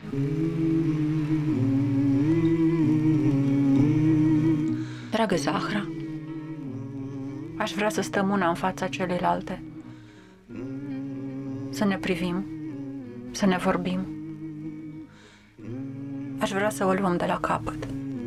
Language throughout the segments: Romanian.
Dragă Zahra, aș vrea să stăm una în fața celeilalte, să ne privim, să ne vorbim. Aș vrea să o luăm de la capăt.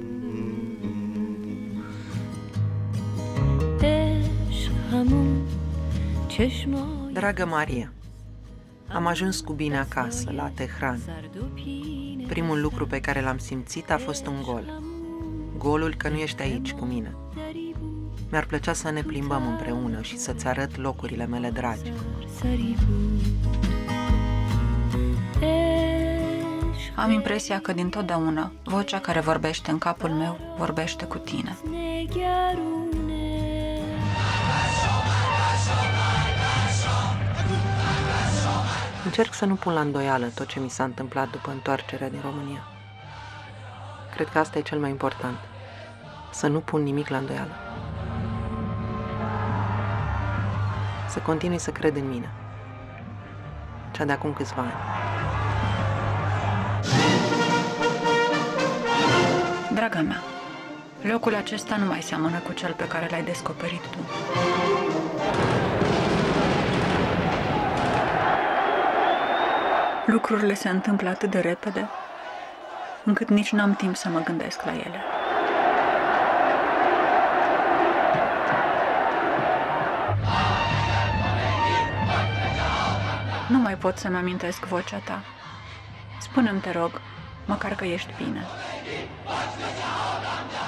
Dragă Maria, am ajuns cu bine acasă, la Tehran. Primul lucru pe care l-am simțit a fost un gol. Golul că nu ești aici cu mine. Mi-ar plăcea să ne plimbăm împreună și să-ți arăt locurile mele dragi. Am impresia că dintotdeauna vocea care vorbește în capul meu vorbește cu tine. Încerc să nu pun la îndoială tot ce mi s-a întâmplat după întoarcerea din România. Cred că asta e cel mai important. Să nu pun nimic la îndoială. Să continui să cred în mine. Cea de acum câțiva ani. Draga mea, locul acesta nu mai seamănă cu cel pe care l-ai descoperit tu. Lucrurile se întâmplă atât de repede, încât nici n-am timp să mă gândesc la ele. Nu mai pot să-mi amintesc vocea ta. Spune-mi, te rog, măcar că ești bine.